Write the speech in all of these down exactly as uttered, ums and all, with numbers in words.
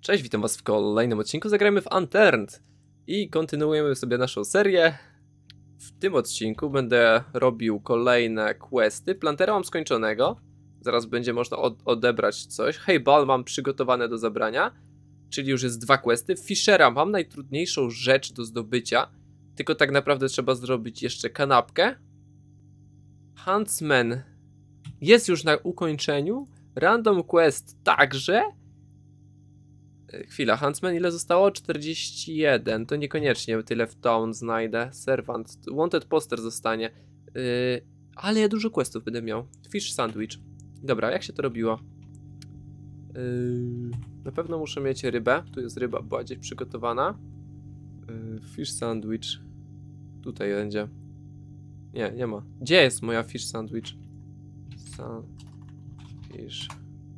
Cześć, witam was w kolejnym odcinku. Zagrajmy w Unturned i kontynuujemy sobie naszą serię. W tym odcinku będę robił kolejne questy. Plantera mam skończonego. Zaraz będzie można od odebrać coś. Heybal mam przygotowane do zabrania, czyli już jest dwa questy. Fishera mam najtrudniejszą rzecz do zdobycia, tylko tak naprawdę trzeba zrobić jeszcze kanapkę. Huntsman jest już na ukończeniu. Random quest także. Chwila, Huntsman ile zostało? czterdzieści jeden. To niekoniecznie tyle w town znajdę. Servant, wanted poster zostanie. Yy, ale ja dużo questów będę miał. Fish sandwich. Dobra, jak się to robiło? Yy, na pewno muszę mieć rybę. Tu jest ryba, była gdzieś przygotowana. Yy, fish sandwich. Tutaj będzie. Nie, nie ma. Gdzie jest moja fish sandwich? Sa fish.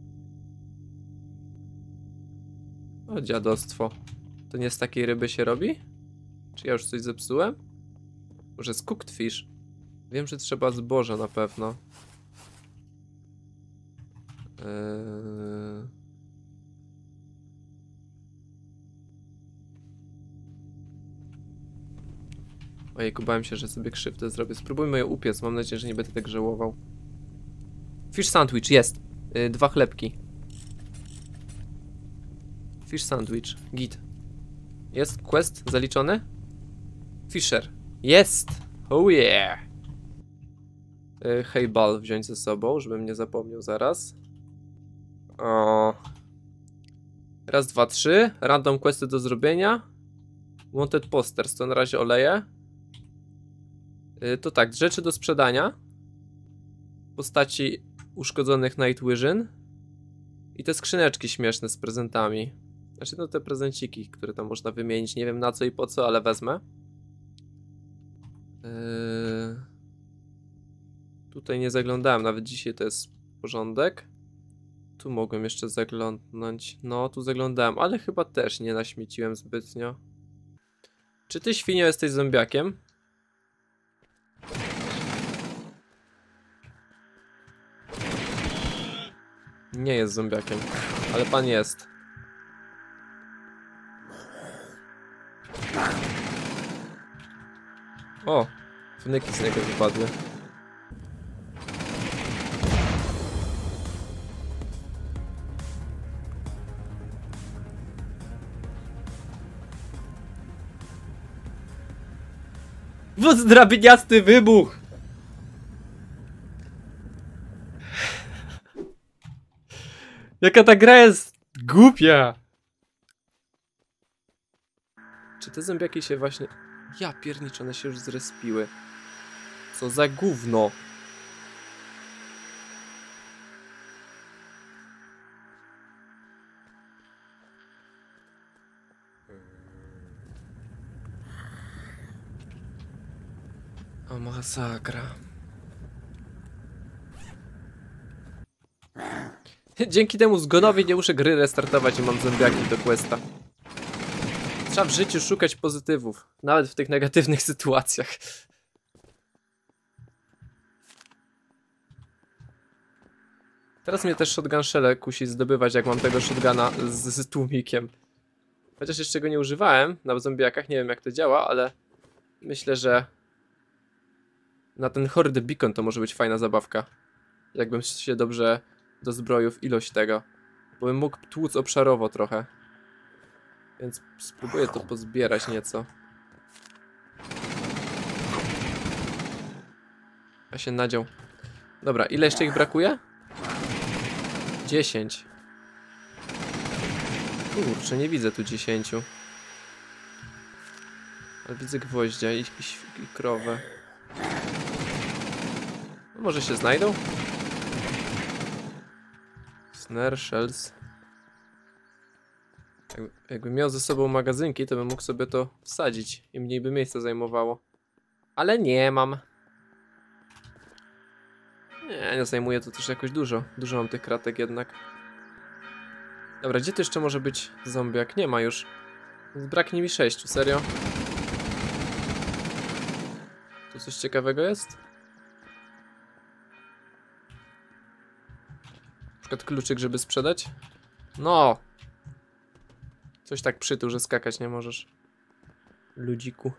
O, dziadostwo. To nie z takiej ryby się robi? Czy ja już coś zepsułem? Może z cooked fish? Wiem, że trzeba zboża na pewno. Eee... Ojejku, bałem się, że sobie krzywdę zrobię. Spróbujmy je upiec, mam nadzieję, że nie będę tak żałował. Fish sandwich, jest. Yy, dwa chlebki. Fish sandwich, git. Jest quest zaliczony? Fisher. Jest! Oh yeah! Yy, Heybal wziąć ze sobą, żebym nie zapomniał zaraz. O. Raz, dwa, trzy. Random questy do zrobienia. Wanted posters, to na razie oleję. Yy, to tak, rzeczy do sprzedania. Postaci uszkodzonych Night Vision. I te skrzyneczki śmieszne z prezentami. Znaczy no te prezenciki, które tam można wymienić. Nie wiem na co i po co, ale wezmę. Yy... Tutaj nie zaglądałem, nawet dzisiaj to jest porządek. Tu mogłem jeszcze zaglądnąć. No, tu zaglądałem, ale chyba też nie naśmieciłem zbytnio. Czy ty, świnio, jesteś zombiakiem? Nie jest zombiakiem, ale pan jest. O, wnyki z niego wypadły. Wóz drabieniasty wybuch! Jaka ta gra jest głupia! Czy te zombiaki się właśnie... Ja pierniczę, one się już zrespiły. Co za gówno! O, masakra. Dzięki temu zgonowi nie muszę gry restartować i mam zombiaki do questa. Trzeba w życiu szukać pozytywów, nawet w tych negatywnych sytuacjach. Teraz mnie też shotgun shell'e kusi zdobywać, jak mam tego shotguna z, z tłumikiem. Chociaż jeszcze go nie używałem na zombiakach, nie wiem jak to działa, ale myślę, że na ten hordy beacon to może być fajna zabawka. Jakbym się dobrze dozbroił w ilość tego, bo bym mógł tłuc obszarowo trochę. Więc spróbuję to pozbierać nieco. A się nadział. Dobra, ile jeszcze ich brakuje? dziesięć. Kurczę, nie widzę tu dziesięciu. Ale widzę gwoździa i, i, i krowę. No, może się znajdą? Snare shells. Jakbym miał ze sobą magazynki, to bym mógł sobie to wsadzić i mniej by miejsca zajmowało. Ale nie mam. Nie, nie zajmuje to też jakoś dużo. Dużo mam tych kratek jednak. Dobra, gdzie to jeszcze może być zombiak? Nie ma już. Braknie mi sześciu, serio? Tu coś ciekawego jest? Na przykład kluczyk, żeby sprzedać? No! Coś tak przytył, że skakać nie możesz. Ludziku.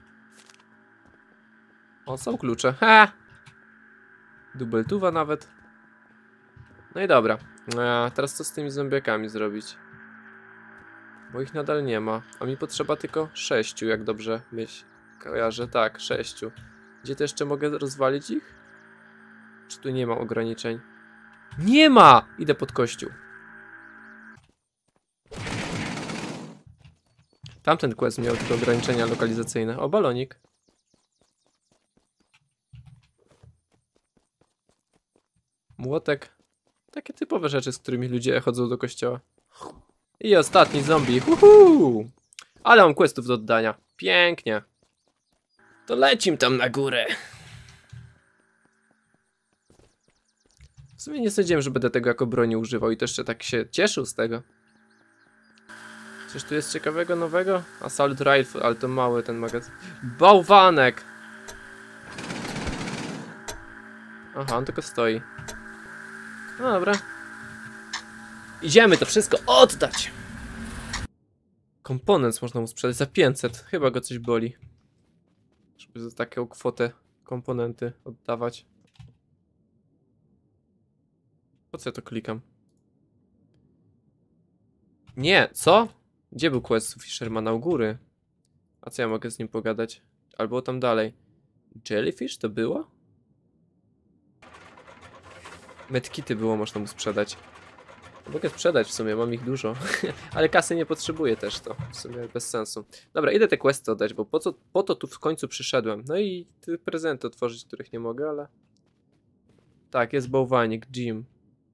O, są klucze. Ha! Dubeltuwa nawet. No i dobra. A teraz co z tymi zombiakami zrobić? Bo ich nadal nie ma. A mi potrzeba tylko sześciu, jak dobrze myśl. Kojarzę, tak, sześciu. Gdzie to jeszcze mogę rozwalić ich? Czy tu nie ma ograniczeń? Nie ma! Idę pod kościół. Tamten quest miał tylko ograniczenia lokalizacyjne. O, balonik. Młotek. Takie typowe rzeczy, z którymi ludzie chodzą do kościoła. I ostatni zombie. Uhu! Ale mam questów do oddania. Pięknie. To lecim tam na górę. W sumie nie sądziłem, że będę tego jako broni używał i to jeszcze tak się cieszył z tego. Coś tu jest ciekawego, nowego? Assault Rifle, ale to mały ten magazyn. Bałwanek! Aha, on tylko stoi. No dobra. Idziemy to wszystko oddać! Komponent można mu sprzedać za pięćset. Chyba go coś boli. Żeby za taką kwotę komponenty oddawać. Po co ja to klikam? Nie, co? Gdzie był quest Fishermana? U góry. A co ja mogę z nim pogadać? Albo tam dalej. Jellyfish to było? Medkity było, można mu sprzedać. Mogę sprzedać w sumie, mam ich dużo. Ale kasy nie potrzebuję też, to w sumie bez sensu. Dobra, idę te questy oddać, bo po, co, po to tu w końcu przyszedłem. No i te prezenty otworzyć, których nie mogę, ale... Tak, jest bałwanik, Jim.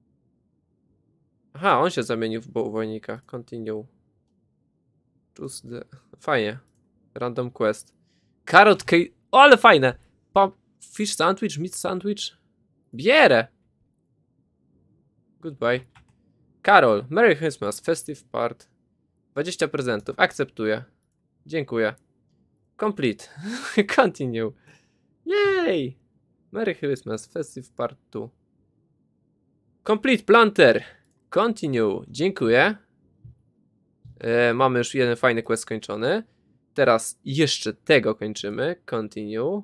Aha, on się zamienił w bałwanika. Continue. Choose the... Fajnie. Random quest. Carrot cake... O, ale fajne! Pump... Fish sandwich, meat sandwich. Bierę! Goodbye. Karol, Merry Christmas, Festive Part. dwadzieścia prezentów, akceptuję. Dziękuję. Complete. Continue. Yay! Merry Christmas, Festive Part dwa. Complete Planter. Continue. Dziękuję. E, mamy już jeden fajny quest skończony. Teraz jeszcze tego kończymy. Continue.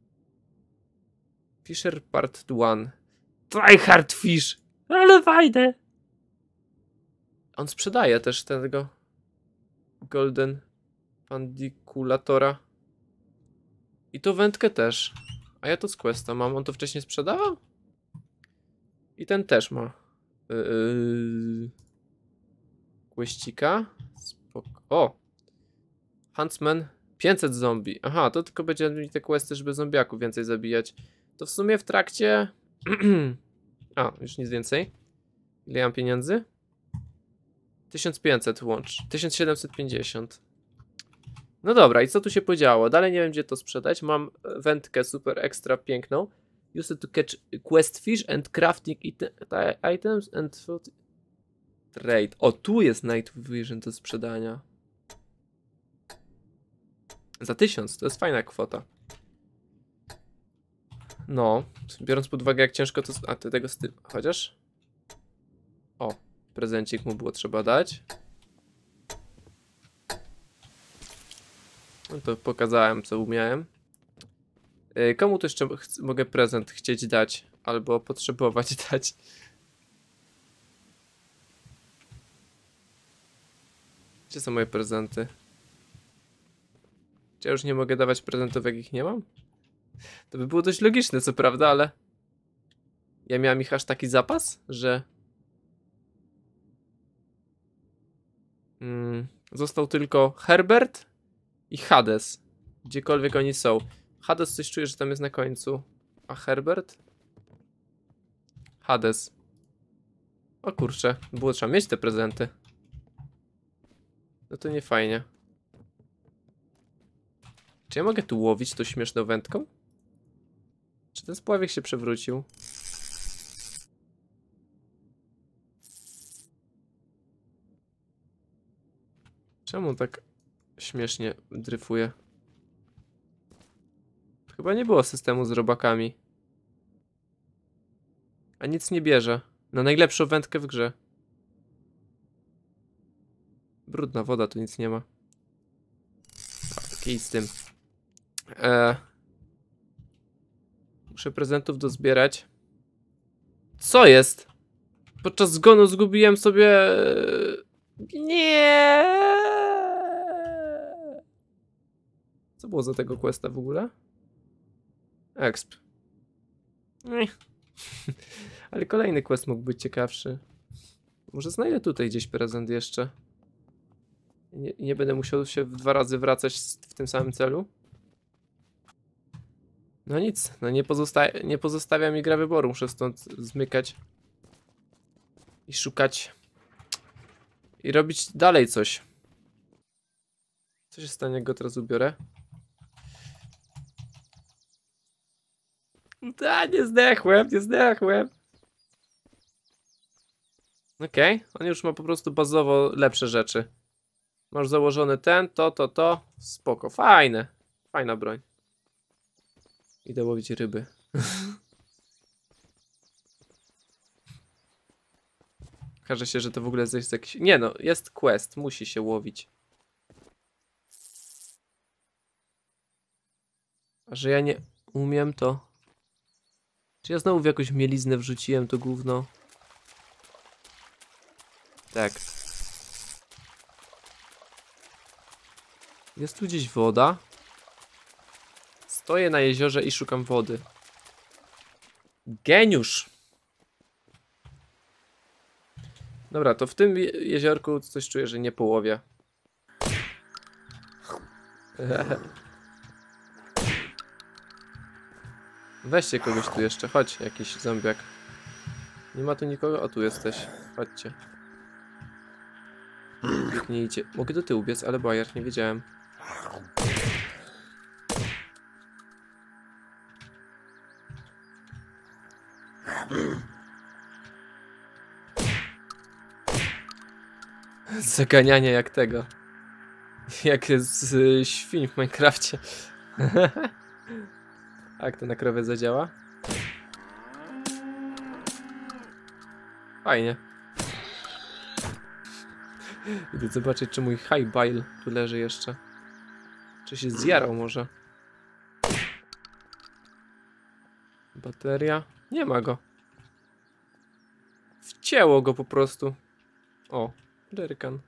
Fisher Part jeden. Tryhard Fish. Ale fajne. On sprzedaje też tego Golden Pandiculatora. I to wędkę też. A ja to z questa mam. On to wcześniej sprzedawał? I ten też ma. Yy... Questika. Spoko. O! Huntsman. pięćset zombie. Aha, to tylko będzie mi te questy, żeby zombiaków więcej zabijać. To w sumie w trakcie... A, już nic więcej. Ile ja mam pieniędzy? tysiąc pięćset łącz. tysiąc siedemset pięćdziesiąt. No dobra, i co tu się podziało? Dalej nie wiem, gdzie to sprzedać. Mam wędkę super ekstra piękną. Use it to catch quest fish and crafting items and food trade. O, tu jest Night Vision do sprzedania. Za tysiąc, to jest fajna kwota. No, biorąc pod uwagę, jak ciężko to... A, ty tego z tym... Chociaż... O, prezencik mu było trzeba dać. No to pokazałem, co umiałem. Yy, komu to jeszcze mogę prezent chcieć dać? Albo potrzebować dać? Gdzie są moje prezenty? Czy ja już nie mogę dawać prezentów, jakich nie mam? To by było dość logiczne, co prawda, ale... Ja miałem ich aż taki zapas, że... Mm, został tylko Herbert i Hades. Gdziekolwiek oni są. Hades coś czuję, że tam jest na końcu. A Herbert? Hades. O kurczę, było trzeba mieć te prezenty. No to nie fajnie. Czy ja mogę tu łowić tą śmieszną wędką? Czy ten spławik się przewrócił? Czemu tak śmiesznie dryfuje? Chyba nie było systemu z robakami. A nic nie bierze. Na najlepszą wędkę w grze. Brudna woda, tu nic nie ma. Kij z tym. E... Muszę prezentów dozbierać. Co jest? Podczas zgonu zgubiłem sobie... Nie. Co było za tego questa w ogóle? Exp. Ale kolejny quest mógł być ciekawszy. Może znajdę tutaj gdzieś prezent jeszcze. Nie, nie będę musiał się dwa razy wracać w tym samym celu. No nic, no nie, pozosta nie pozostawia mi gra wyboru. Muszę stąd zmykać. I szukać. I robić dalej coś. Co się stanie, jak go teraz ubiorę? Da, nie zdechłem, nie zdechłem. Okej, okay. On już ma po prostu bazowo lepsze rzeczy. Masz założony ten, to, to, to. Spoko, fajne. Fajna broń. Idę łowić ryby. Okaże się, że to w ogóle jest jakiś... Nie no, jest quest, musi się łowić. A że ja nie umiem, to... Czy ja znowu w jakąś mieliznę wrzuciłem to gówno? Tak. Jest tu gdzieś woda? Stoję na jeziorze i szukam wody. Geniusz! Dobra, to w tym je jeziorku coś czuję, że nie połowię. Weźcie kogoś tu jeszcze, chodź, jakiś zombiak. Nie ma tu nikogo? O, tu jesteś. Chodźcie. Biegnijcie. Mogę do tyłu biec, ale bajer, nie wiedziałem. Zaganianie jak tego. Jak z y, świń w Minecrafcie. A jak to na krowę zadziała? Fajnie. Idę zobaczyć, czy mój high bile tu leży jeszcze. Czy się zjarał może? Bateria? Nie ma go. Wcięło go po prostu. O, jerrycan.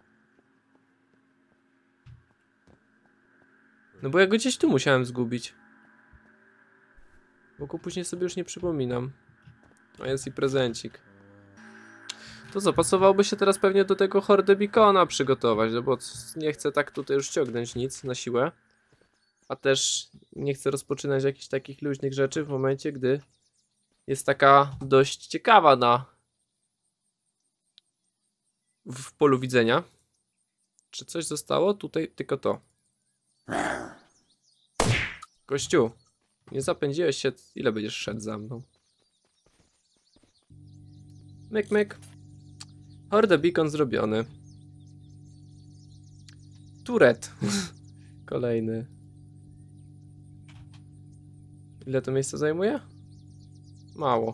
No bo ja go gdzieś tu musiałem zgubić. Bo go później sobie już nie przypominam. A jest i prezencik. To co, pasowałoby się teraz pewnie do tego hordę beacona przygotować, no bo nie chcę tak tutaj już ściągnąć nic na siłę. A też nie chcę rozpoczynać jakichś takich luźnych rzeczy w momencie, gdy jest taka dość ciekawa na w polu widzenia. Czy coś zostało? Tutaj tylko to. Gościu, nie zapędziłeś się, ile będziesz szedł za mną? Myk, myk. Horda beacon zrobiony. Turet. Kolejny. Ile to miejsca zajmuje? Mało.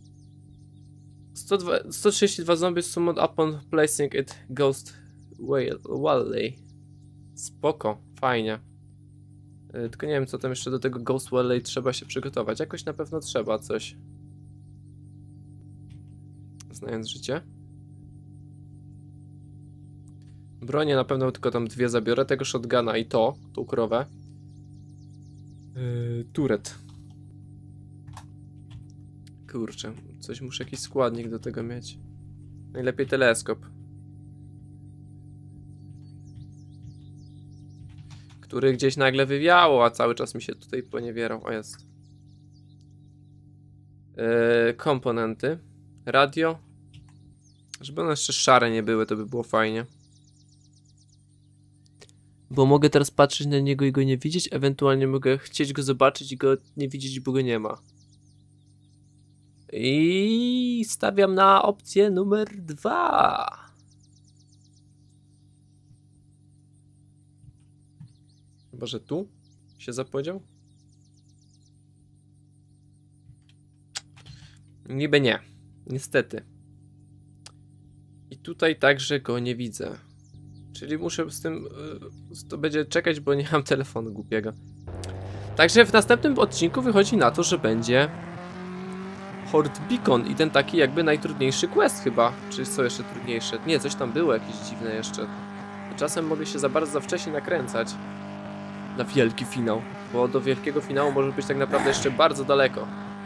sto dwa, sto trzydzieści dwa zombies summoned upon placing it Ghost Valley. Spoko, fajnie. Yy, tylko nie wiem, co tam jeszcze do tego Ghost Valley trzeba się przygotować. Jakoś na pewno trzeba coś. Znając życie. Bronię na pewno tylko tam dwie zabiorę. Tego shotguna i to, tą krowę. Yy, turet. Kurczę, coś muszę jakiś składnik do tego mieć. Najlepiej teleskop. Który gdzieś nagle wywiało, a cały czas mi się tutaj poniewierał. O, jest. Yy, komponenty. Radio. Żeby one jeszcze szare nie były, to by było fajnie. Bo mogę teraz patrzeć na niego i go nie widzieć, ewentualnie mogę chcieć go zobaczyć i go nie widzieć, bo go nie ma. I stawiam na opcję numer dwa. Chyba, że tu się zapowiedział? Niby nie. Niestety. I tutaj także go nie widzę. Czyli muszę z tym... Yy, to będzie czekać, bo nie mam telefonu głupiego. Także w następnym odcinku wychodzi na to, że będzie... Horde Beacon i ten taki jakby najtrudniejszy quest chyba. Czy co jeszcze trudniejsze? Nie, coś tam było jakieś dziwne jeszcze. Czasem mogę się za bardzo za wcześnie nakręcać na wielki finał, bo do wielkiego finału może być tak naprawdę jeszcze bardzo daleko.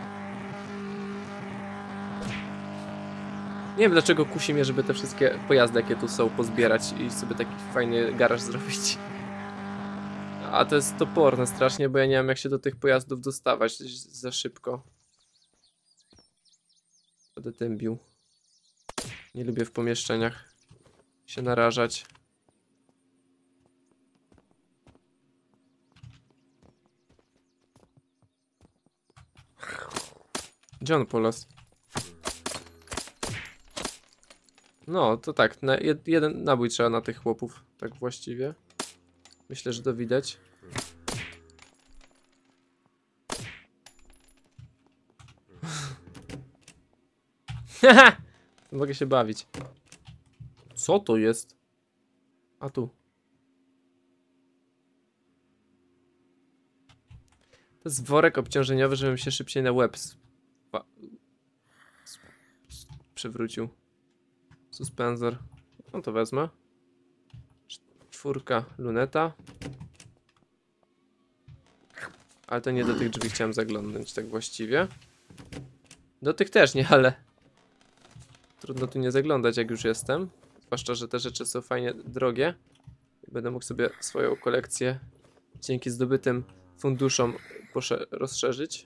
Nie wiem dlaczego kusi mnie, żeby te wszystkie pojazdy jakie tu są pozbierać i sobie taki fajny garaż zrobić. A to jest toporne strasznie, bo ja nie wiem jak się do tych pojazdów dostawać za szybko. Będę tym bił. Nie lubię w pomieszczeniach się narażać. Gdzie on polas? No, to tak, na jed jeden nabój trzeba na tych chłopów, tak właściwie. Myślę, że to widać. Haha! Mogę się bawić. Co to jest? A tu. To jest worek obciążeniowy, żebym się szybciej na łeb przewrócił. Suspensor. No to wezmę. Czwórka luneta. Ale to nie do tych drzwi chciałem zaglądnąć tak właściwie. Do tych też nie, ale trudno tu nie zaglądać jak już jestem. Zwłaszcza, że te rzeczy są fajnie drogie. Będę mógł sobie swoją kolekcję dzięki zdobytym funduszom rozszerzyć.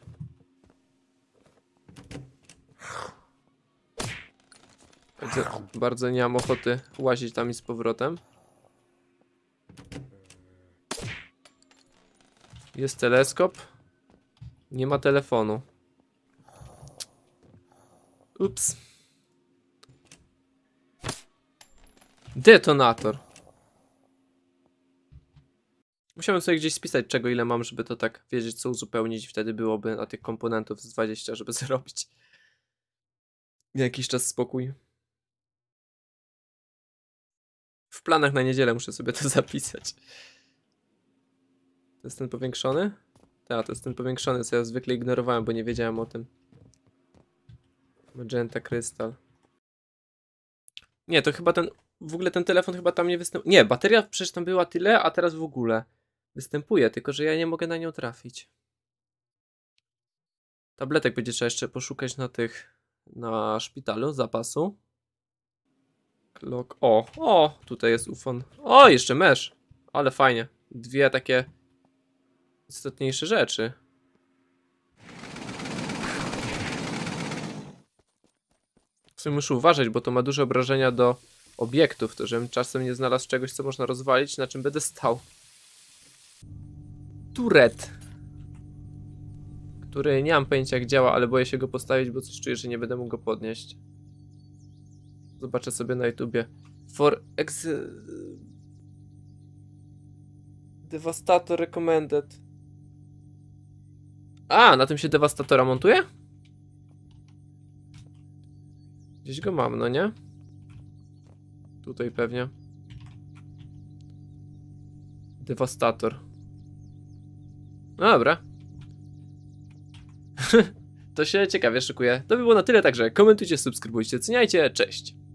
Bardzo, bardzo nie mam ochoty łazić tam i z powrotem. Jest teleskop. Nie ma telefonu. Ups. Detonator. Musiałem sobie gdzieś spisać czego ile mam, żeby to tak wiedzieć co uzupełnić. Wtedy byłoby na tych komponentów z dwadzieścia, żeby zrobić jakiś czas spokój. W planach na niedzielę muszę sobie to zapisać. To jest ten powiększony? Tak, to jest ten powiększony, co ja zwykle ignorowałem, bo nie wiedziałem o tym. Magenta Crystal. Nie, to chyba ten... W ogóle ten telefon chyba tam nie występuje. Nie, bateria przecież tam była tyle, a teraz w ogóle występuje, tylko że ja nie mogę na nią trafić. Tabletek będzie trzeba jeszcze poszukać na tych... Na szpitalu, zapasu. Clock. O, o, tutaj jest ufon. O, jeszcze mesh. Ale fajnie. Dwie takie istotniejsze rzeczy. W sumie muszę uważać, bo to ma duże obrażenia do obiektów, to żebym czasem nie znalazł czegoś, co można rozwalić, na czym będę stał. Turret. Który nie mam pojęcia jak działa, ale boję się go postawić, bo coś czuję, że nie będę mógł go podnieść. Zobaczę sobie na YouTubie. For ex... Devastator recommended. A, na tym się Devastatora montuje? Gdzieś go mam, no nie? Tutaj pewnie. Devastator. No dobra. To się ciekawie szykuje. To by było na tyle, także komentujcie, subskrybujcie, oceniajcie, cześć.